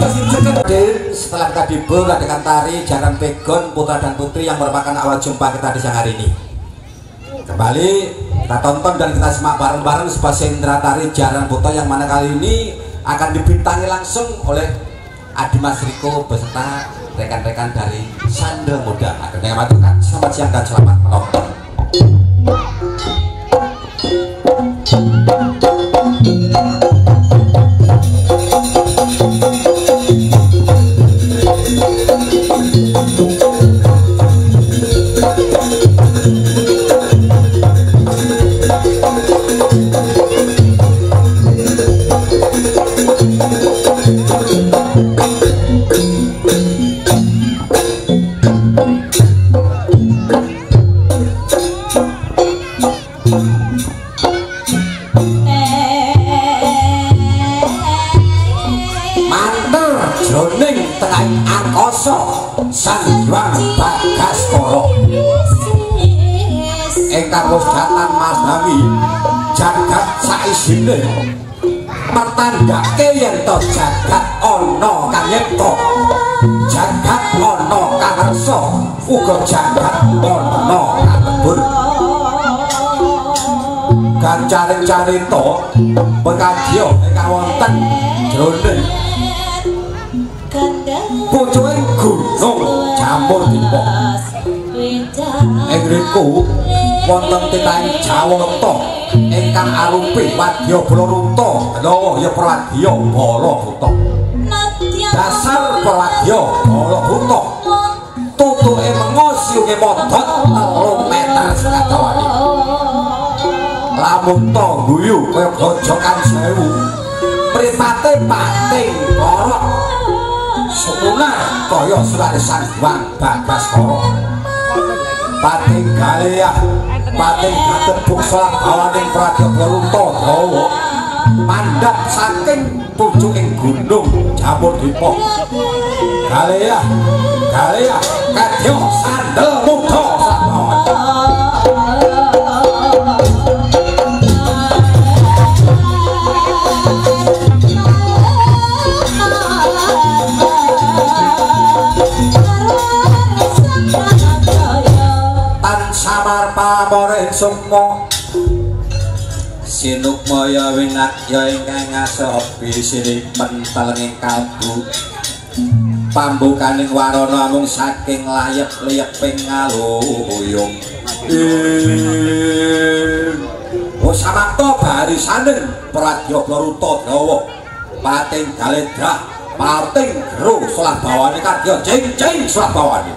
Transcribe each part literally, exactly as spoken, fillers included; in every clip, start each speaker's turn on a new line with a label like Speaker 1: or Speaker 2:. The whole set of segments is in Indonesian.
Speaker 1: Setelah kita diberadakan tari Jaran Pegon putra dan putri yang merupakan awal jumpa kita di siang hari ini. Kembali kita tonton dan kita simak bareng-bareng sebuah sentra tari Jaran Buto yang mana kali ini akan dibintangi langsung oleh Adi Mas Riko beserta rekan-rekan dari Sandal Muda. Akhirnya mengatakan selamat siang dan selamat menonton. Sang Bagaskara ingkang wis datan masnawi jagat saisine mertandhake yen to jagat ana kang nyipta jagat ana kang ngarsa uga jagat ana kang lebur gancaring carita pekadya ingkang wonten jroning pucuking gunung Jamur Dipa. Ing riku wonten titahing Jawata ingkang arupi wadya Balaruta, utawa ya Prawadya Balabuta. Dasar Prawadya Balabuta tutuke mengo siunge modot telung meter sekaдаwane. Lamun to guyu kaya gojokan sewu. Pripate pating korok Sumunar kaya surane Sang Hyang Bagaskara. Pating Galea, pating katebuk salah bawaning Praja Balaruta dawa mandhap saking pucuking gunung Jamur Dipa. Galea, Galea kadya Sandal Muda sabawan. Samar pamore sukma sinukmaya winakya ingkang ngasopi sirih mentelenging kalbu pambukaning warana mung saking layep-leyeping ngaluyung oh samangka barisaning Praja Balaruta dawa pating Galedra pating Gero salah bawane kadya jeng-jeng salah bawane.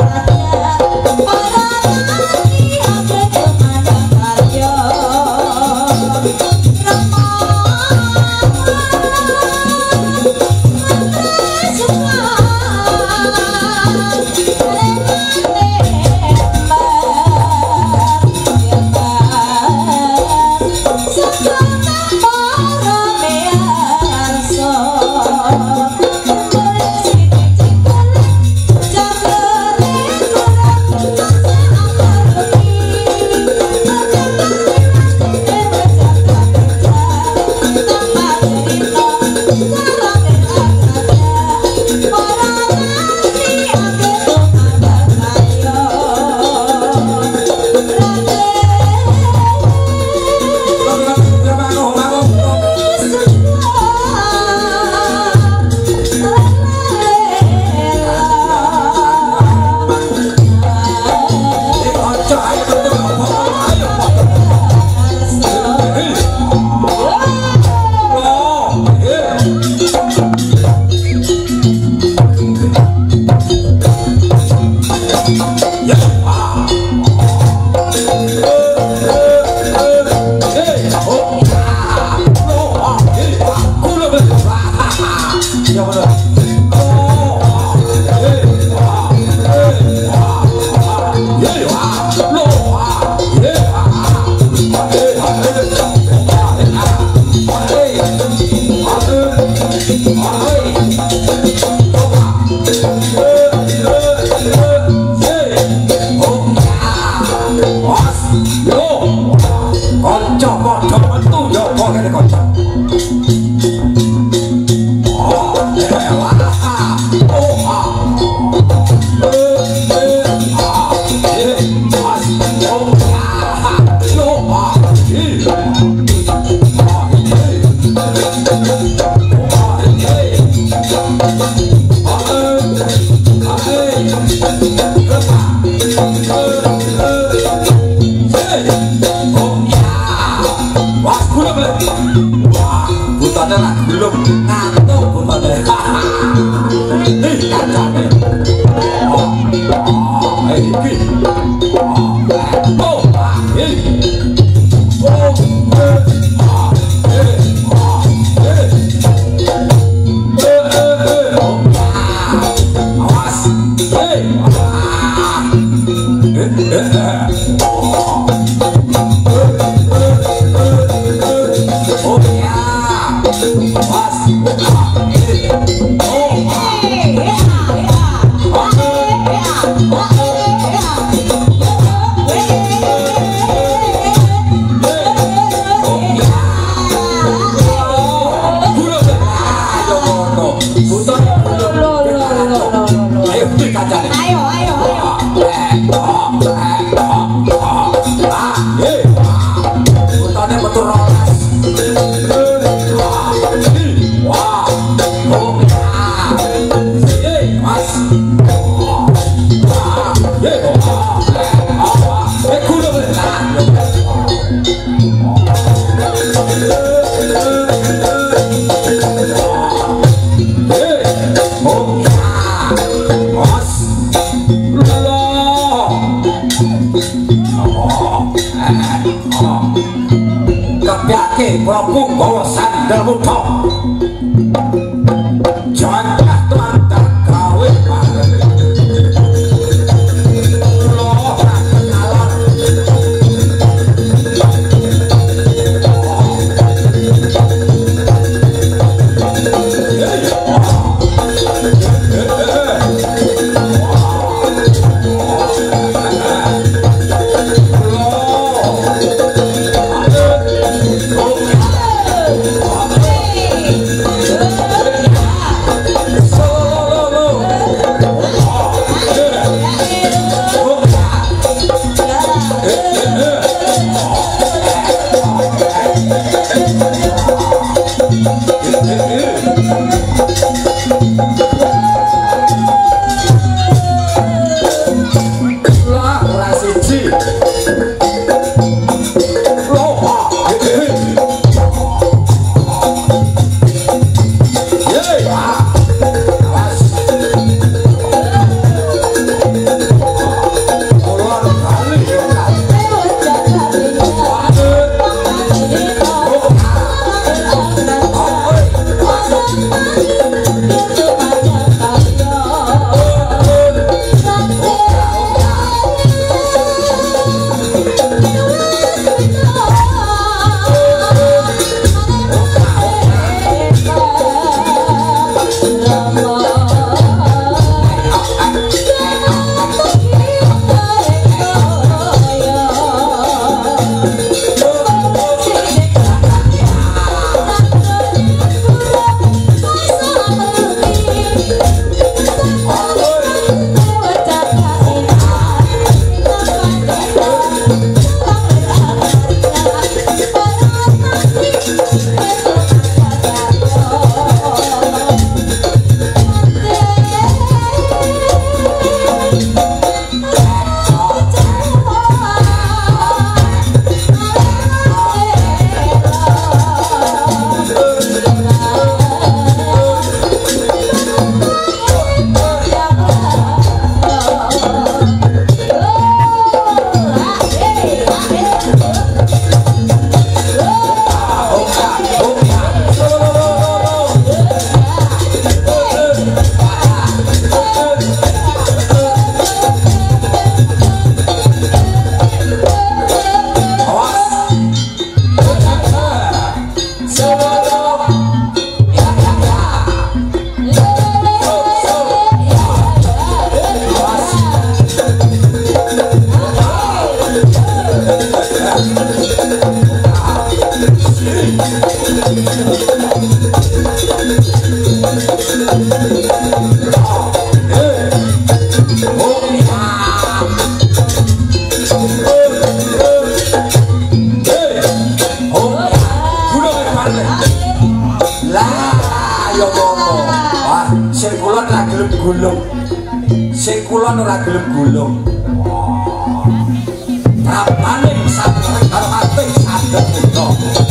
Speaker 2: Oh Good.
Speaker 1: Gulung sing kula ora gelem gulung rapane sampeyan karo ati sadar putra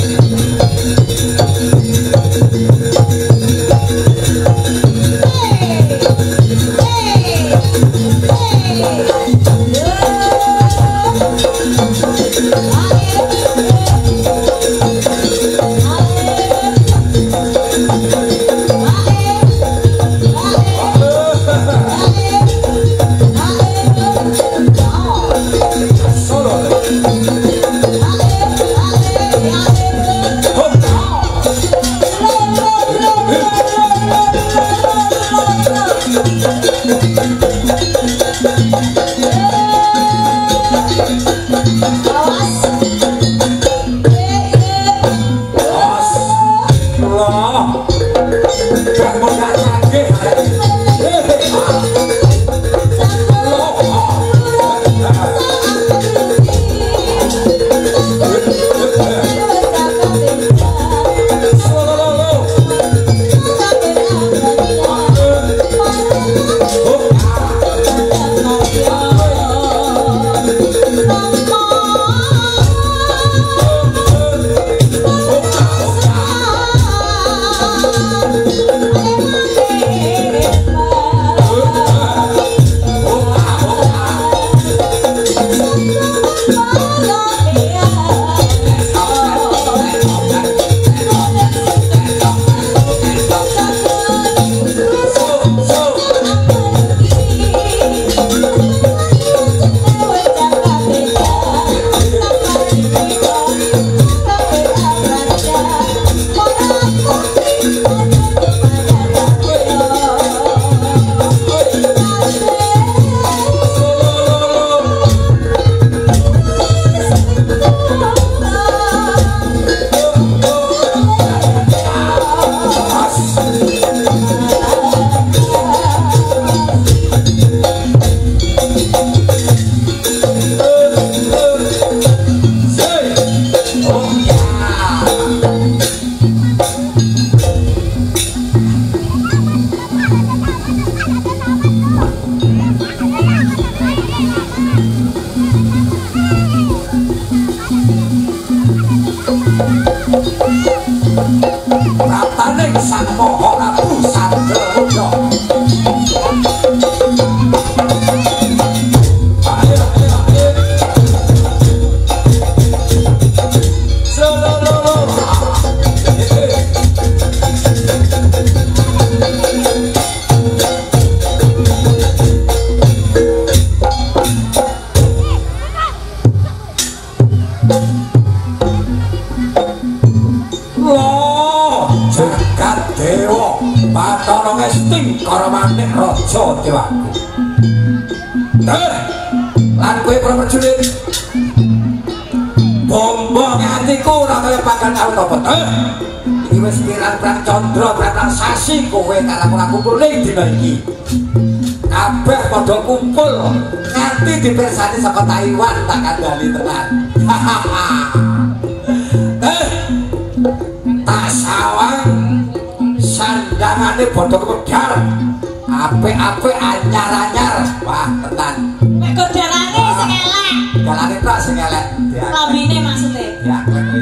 Speaker 1: lan kowe prajurit bombong atiku ora kaya pakan autobot iki wis pirang-pirang candra pirang sasi kowe karo aku kumpul dina iki kabeh padha kumpul nganti dipersani saka Taiwan tak kandhani tenan eh tak sawang sandangane bodho kepedal apik-apik anyar-anyar wah tenan
Speaker 2: nek kodalane sing elek
Speaker 1: dalane tok sing elek
Speaker 2: lambine maksude
Speaker 1: ya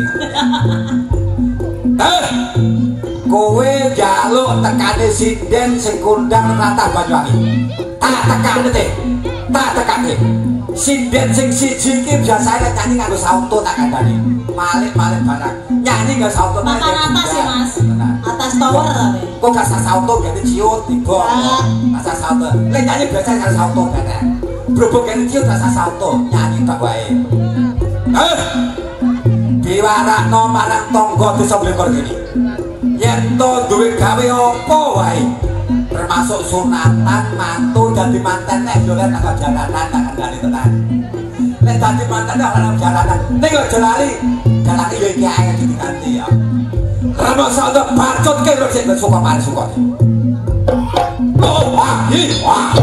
Speaker 1: eh kowe njaluk tekane sinden sing kondang Ratah Banyuwangi tak tekane teh tak tekane sinden sing siji iki biasane nyanyi nganggo sauto tak kandhani malik-malik barang nyanyi nganggo sauto
Speaker 2: makan atas ya mas atas tower tapi
Speaker 1: kok gak sah sauto ganti ciut tiba gak sah sauto lek nyanyi biasa karo sauto kene brobok ganti ciut gak sah sauto nyanyi tak wae eh diwarakno marang tangga desa Blengkor gini yen to duwe gawe apa wae termasuk sunatan mantu dadi manten nek dolen nang jalanan tak kandhani tenan nek dadi mantan dalan jalanan ning aja lali dalane yo iki ae diganti ya rama sak bacot ke lho sik suka mari suka oh wah hi wah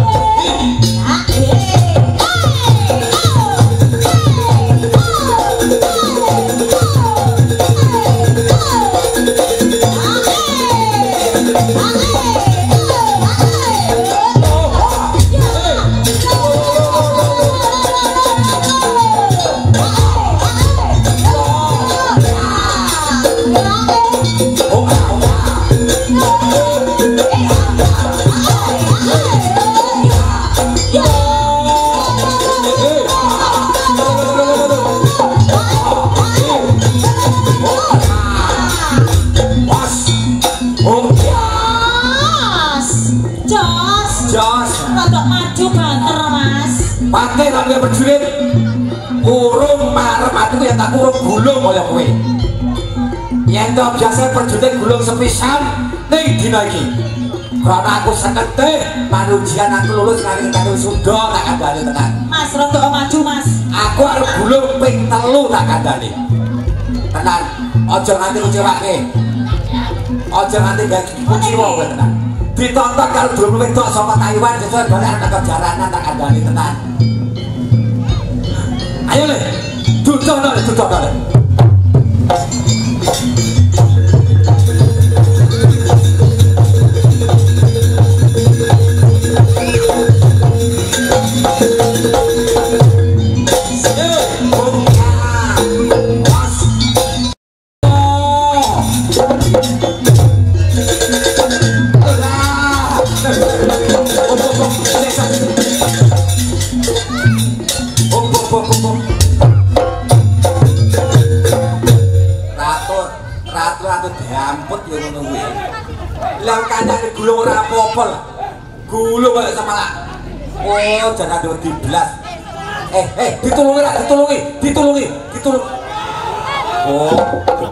Speaker 1: pakai namanya berjurit kurung marem atuku yang tak kurung gulung oleh kowe yang tak biasa berjurit gulung sepisan ning dina iki karena aku seneng teh manujian aku lulus kali kita sudah tak kandani tenan
Speaker 2: mas rondo maju mas
Speaker 1: aku harus gulung ping telu tak kandani tenan ojo nganti kecewake ojo nganti gak kuciwa kowe tenan ditonton kalau belum wedok sama Taiwan sesuai balik anak kejaranan tak kandani tenan ayo le duduk le duduk le gulung ora apa-apa lah gulung balik sama lah oh jangan ada di belas eh eh ditulungi lah ditulungi ditulungi ditulungi oh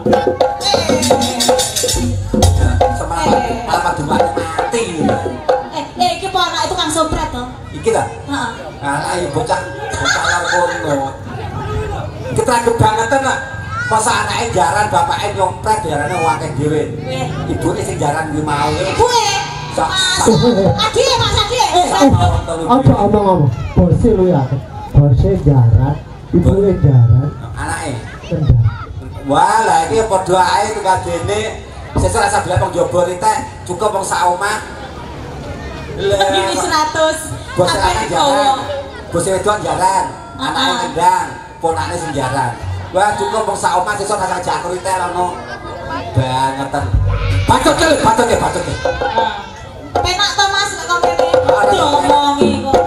Speaker 1: semangat malah madu mati mati
Speaker 2: eh eh iki po anak itu kan sopret toh
Speaker 1: iki lah
Speaker 2: heeh
Speaker 1: anak ayo bocah bocah lar kono kita kebangetan lah masa anaknya jaran bapaknya nyompret jarannya wakil dhewe ibunya sing jaran gue mau
Speaker 2: gue mas adi mas adi
Speaker 3: apa omong-omong bosnya lu ya bosnya jaran ibunya jaran
Speaker 1: anaknya
Speaker 3: kendang
Speaker 1: wah lah ini podo aja itu kadene sesuk rasa bilang pengjobor itu cukup wong sak omah
Speaker 2: begini seratus
Speaker 1: bosnya anaknya jaran bosnya wedok jaran anaknya kendang ponaknya sing jaran wah cukup wong sak omah sesuk rasa jangkrik itu lono bangetan bacot ke bacot ke bacot ke
Speaker 2: penak to mas nek kok kene diomongi kok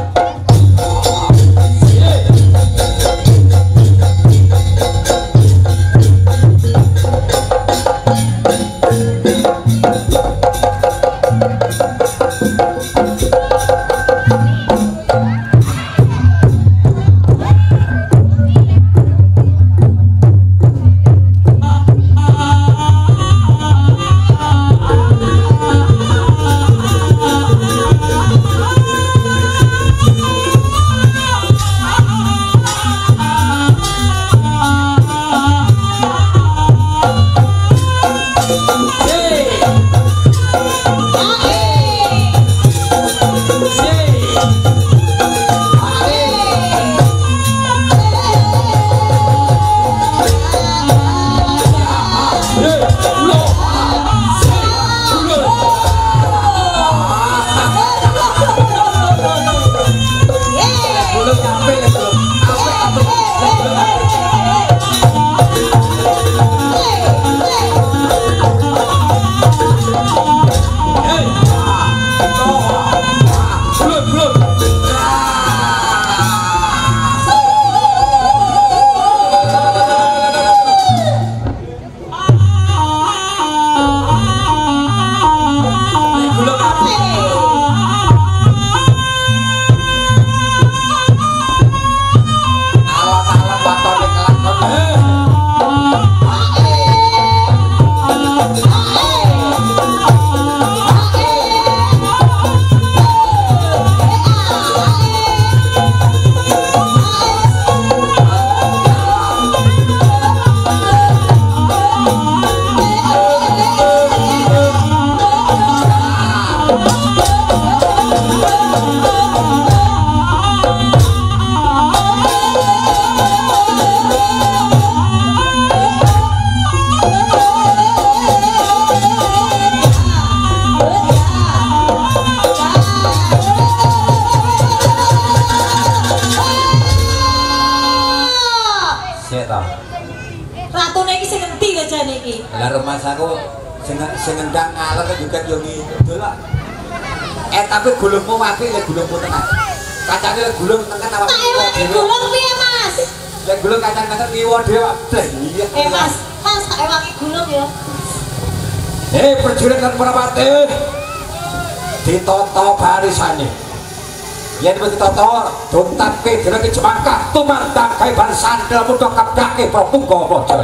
Speaker 2: iki.
Speaker 1: Lah remas aku sing sing ngendang ngalor juga yo ngidul lah. Eh tapi gulungmu apik lek gulungmu tenan. Kacane lek gulung tenan awak
Speaker 2: dhewe. Gulung piye, Mas?
Speaker 1: Lek gulung kacang tenan ngiwo dhewe. Iya.
Speaker 2: Eh, Mas, Mas tak ewangi gulung ya.
Speaker 1: Eh prajurit lan para patih. Ditata barisane. Yen wis ditata, duntake dene Jemangkah tumandang gawe ban sandal muda kabdake Pratungga Raja.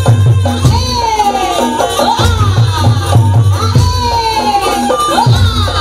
Speaker 2: Oh,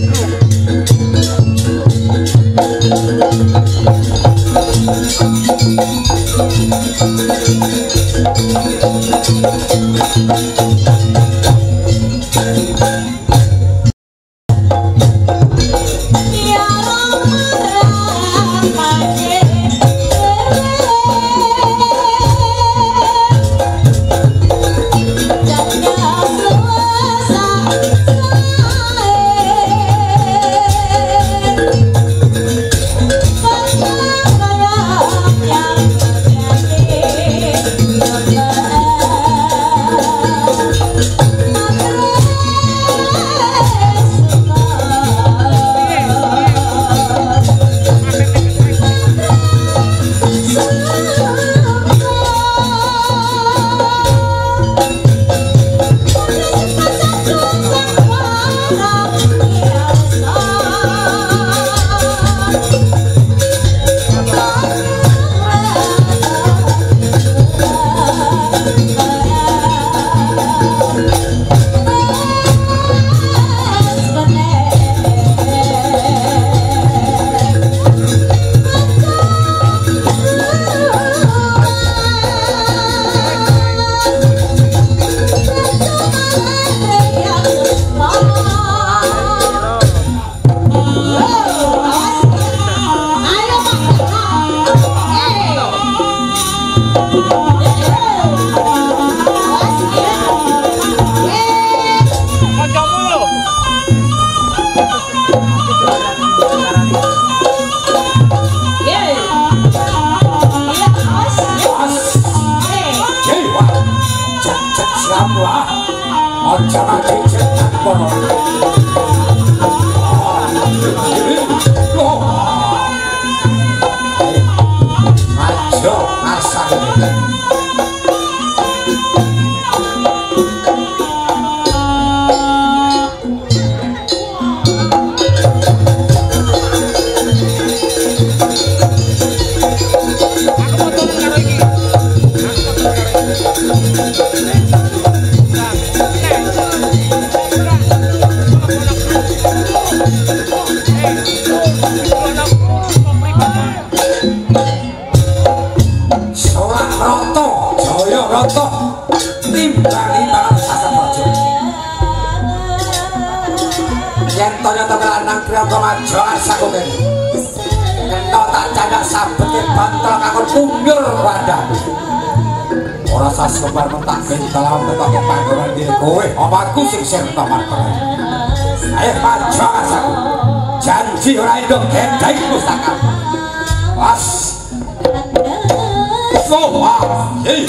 Speaker 1: Ayo pajo asaku janji ora endok gendai pustaka was so wah hey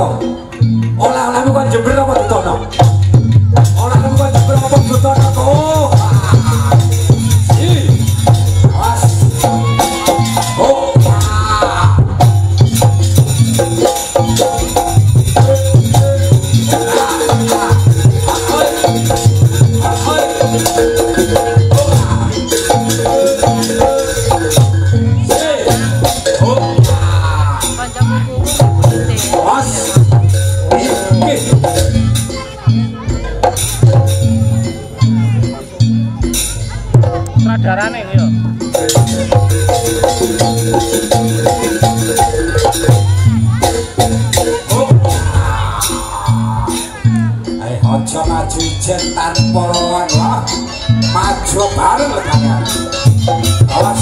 Speaker 1: apa? Oleh-olehmu kan jember apa ditono? Oleh-olehmu kan jember apa ditono? Oh. Ih. Awas. Oh.
Speaker 4: Darane yo.
Speaker 1: Ayo aja maju ijen tanpa roan lah. Maju bareng lekane. Awas.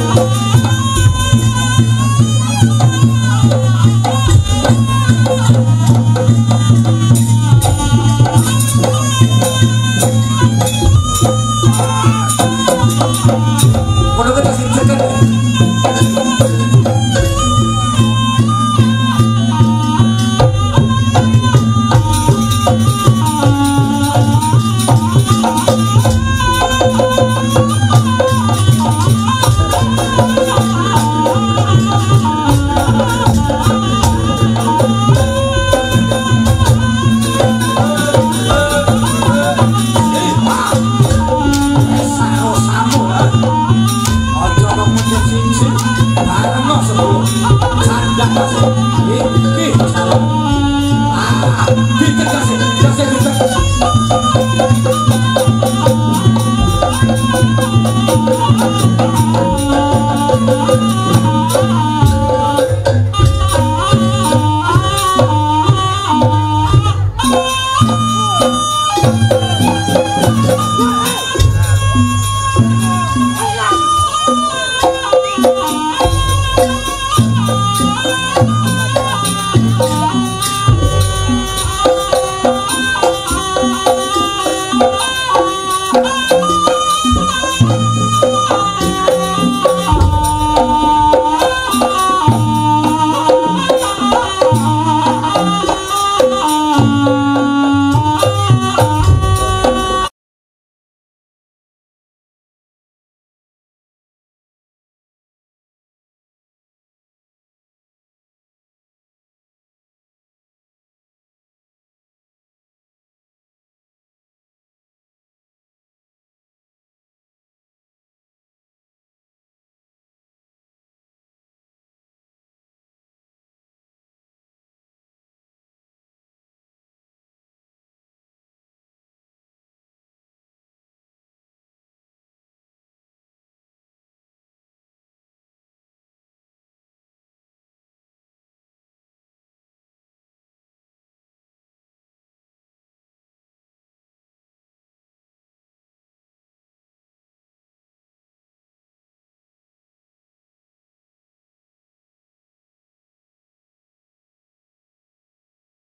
Speaker 1: Ojo kok muncul cincin.